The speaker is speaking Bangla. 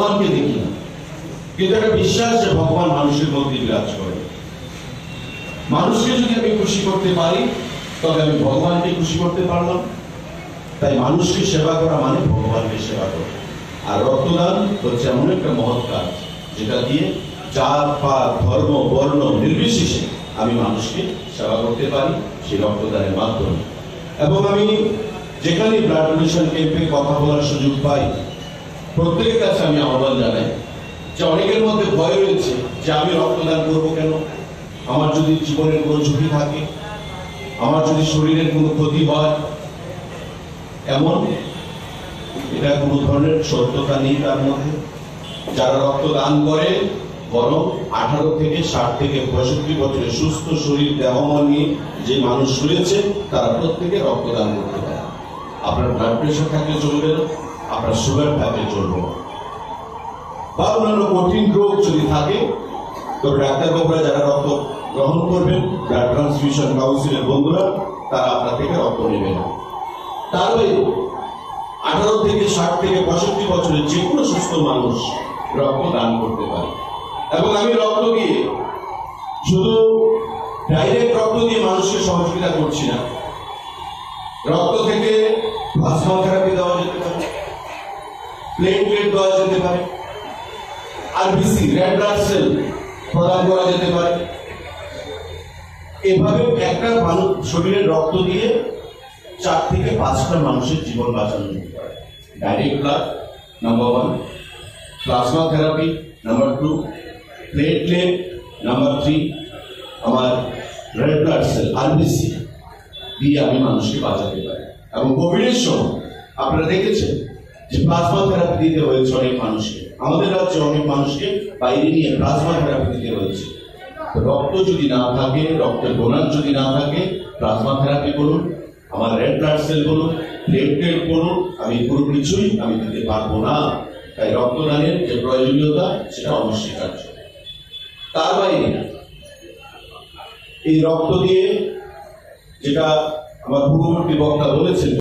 ভগবানকে দেখি না, কিন্তু একটা বিশ্বাস যে ভগবান মানুষের মধ্যে বিরাজ করে। মানুষকে যদি আমি খুশি করতে পারি তবে আমি ভগবানকে খুশি করতে পারলাম। তাই মানুষকে সেবা করা মানে ভগবানকে সেবা করা। আর রক্তদান হচ্ছে এমন একটা মহৎ কাজ যেটা দিয়ে জাত পাত ধর্ম বর্ণ নির্বিশেষে আমি মানুষকে সেবা করতে পারি সেই রক্তদানের মাধ্যমে। এবং আমি যেখানে ব্লাড ডোনেশন ক্যাম্পে কথা বলার সুযোগ পাই, প্রত্যেকের কাছে আমি আহ্বান জানাই যে অনেকের মধ্যে ভয় রয়েছে যে আমি রক্তদান করবো কেন, আমার যদি জীবনের কোনো ঝুঁকি থাকে, আমার যদি শরীরের কোনো ক্ষতি হয়, এমন এটা কোনো ধরনের সত্যতা নেই তার মধ্যে। যারা রক্তদান করে বরং 18 থেকে 60 থেকে 65 বছরের সুস্থ শরীর দেহমন নিয়ে যে মানুষ রয়েছে তারা প্রত্যেকে রক্তদান করতে পারে। আপনার ব্লাড প্রেশার থাকলে চলবে না, আপনার সুগার থাকলে চলবে না, বা অন্যান্য কঠিন রোগ যদি থাকে তবে ডাক্তারবাবুরা যারা রক্ত গ্রহণ করবেন, ব্লাড ট্রান্সফিউশন কাউন্সিলের বন্ধুরা, তারা আপনার থেকে রক্ত নেবে না। তাহলে 18 থেকে 60 থেকে 65 বছরের যে কোনো সুস্থ মানুষ রক্ত দান করতে পারে। এবং আমি রক্ত দিয়ে শুধু ডাইরেক্ট রক্ত দিয়ে মানুষকে সহযোগিতা করছি না, রক্ত থেকে প্লাজমা থেরাপি দেওয়া যেতে পারে, প্লেটলেট দেওয়া যেতে পারে, আরবিসি রেড ব্লাড সেল প্রদান করা যেতে পারে। এভাবে একটা মানুষ শরীরের রক্ত দিয়ে 4 থেকে 5টা মানুষের জীবন বাঁচানো যেতে পারে। Direct blood number 1, plasma therapy number 2, platelet number 3, আমার রেড ব্লাড সেল আরবিসি দিয়ে আমি মানুষকে বাঁচাতে পারি। এবং কোভিডের সময় আপনারা দেখেছেন যে প্লাজমা থেরাপি দিতে হয়েছে অনেক মানুষকে, আমাদের রাজ্যে অনেক মানুষকে বাইরে নিয়ে প্লাজমা থেরাপি দিতে হয়েছে। রক্ত যদি না থাকে, রক্তের ডোনার যদি না থাকে, প্লাজমা থেরাপি করুন, আমার রেড ব্লাড সেল বলুন, প্লেটলেট করুন, আমি পুরো কিছুই আমি দিতে পারবো না। তাই রক্তদানের যে প্রয়োজনীয়তা সেটা অনস্বীকার্য। তার বাইরে এই রক্ত দিয়ে যেটা আমার পূর্ববর্তী বক্তা বলেছেন